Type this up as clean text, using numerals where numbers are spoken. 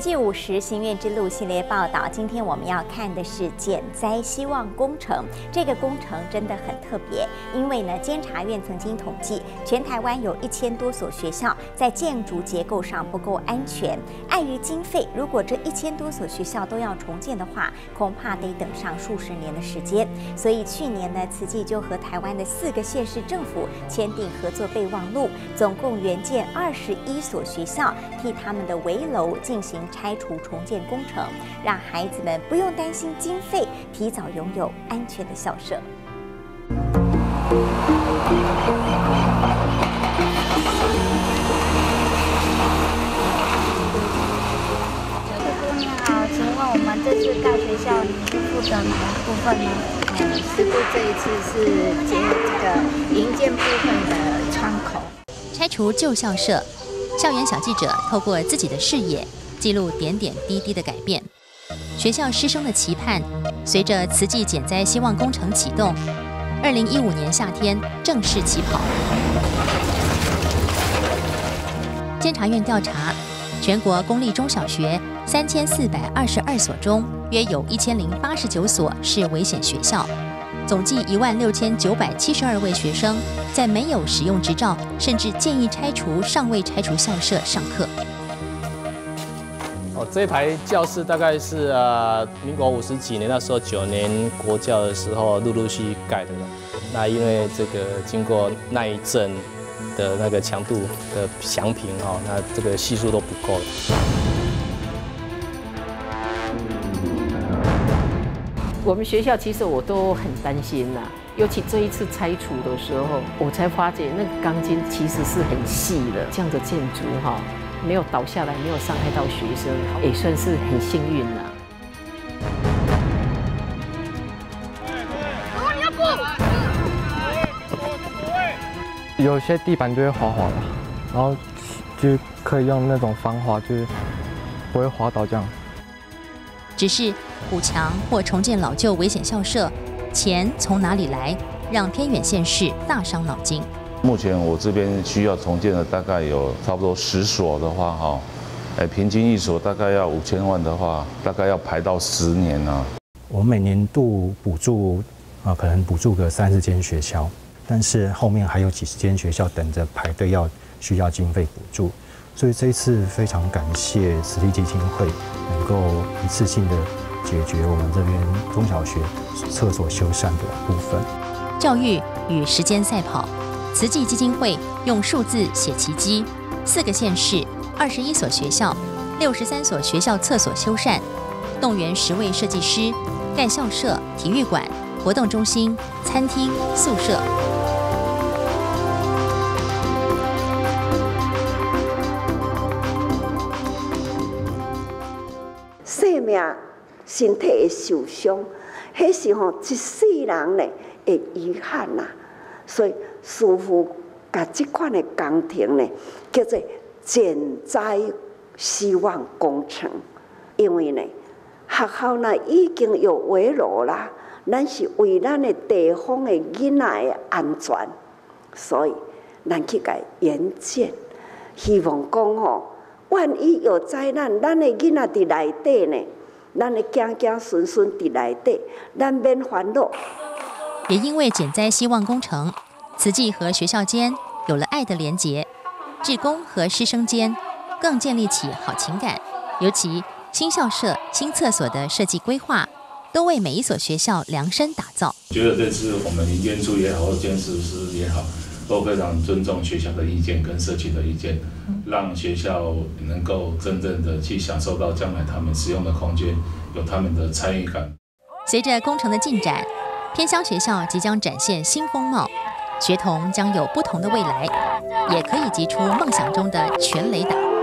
际50行愿之路系列报道，今天我们要看的是减灾希望工程。这个工程真的很特别，因为呢，监察院曾经统计，全台湾有1000多所学校在建筑结构上不够安全。碍于经费，如果这1000多所学校都要重建的话，恐怕得等上数十年的时间。所以去年呢，慈济就和台湾的4个县市政府签订合作备忘录，总共援建21所学校，替他们的围楼进行拆除重建工程，让孩子们不用担心经费，提早拥有安全的校舍。 你好，请问我们这次盖学校，你是负责哪一部分呢？ 师傅这一次是接这个营建部分的窗口， 拆除旧校舍。校园小记者透过自己的视野，记录点点滴滴的改变。学校师生的期盼，随着慈济减灾希望工程启动，2015年夏天正式起跑。监察院调查，全国公立中小学3422所中，约有1089所是危险学校。总计16972位学生在没有使用执照，甚至建议拆除尚未拆除校舍上课。 这一排教室大概是民国50几年，那时候9年国教的时候陆续盖的了。那因为这个经过那一阵的那个强度的详评那这个系数都不够了。 我们学校其实我都很担心啦，尤其这一次拆除的时候，我才发觉那个钢筋其实是很细的，这样的建筑没有倒下来，没有伤害到学生，也算是很幸运啦。 有些地板就会滑滑的，然后就可以用那种防滑，就是不会滑倒这样。 只是补强或重建老旧危险校舍，钱从哪里来？让偏远县市大伤脑筋。 目前我这边需要重建的大概有差不多10所的话，平均1所大概要5000万的话，大概要排到10年啊。 我们每年度补助可能补助个30间学校，但是后面还有几十间学校等着排队需要经费补助。所以这一次非常感谢慈济基金会能够一次性的解决我们这边中小学厕所修缮的部分。 教育与时间赛跑，慈济基金会用数字写奇迹，4个县市21所学校63所学校厕所修缮，动员10位设计师盖校舍、体育馆、活动中心、餐厅、宿舍。 生命、身体的受伤，迄是一世人呢的遗憾呐。所以师父把这款的工程呢，叫做减灾希望工程。因为呢，学校呢已经有围楼啦，咱是为咱的地方的囡仔的安全，所以咱去甲援建，希望讲万一有灾难，咱的囡仔伫内底呢，咱的子子孙孙伫内底，咱免烦恼。 也因为减灾希望工程，慈济和学校间有了爱的连结，志工和师生间更建立起好情感。尤其新校舍、新厕所的设计规划，都为每一所学校量身打造。 觉得这次我们营建处也好，或建筑师也好，都非常尊重学校的意见跟社区的意见，让学校能够真正的去享受到将来他们使用的空间有他们的参与感。 随着工程的进展，偏乡学校即将展现新风貌，学童将有不同的未来，也可以击出梦想中的全垒打。